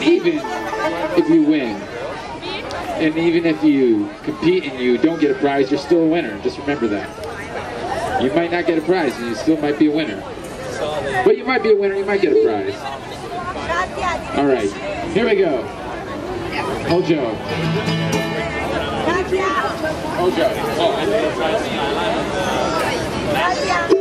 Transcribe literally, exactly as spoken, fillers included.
even if you win, and even if you compete and you don't get a prize, you're still a winner. Just remember that. You might not get a prize, and you still might be a winner. But you might be a winner, you might get a prize. All right, here we go. Ojo. Ojo. Oh,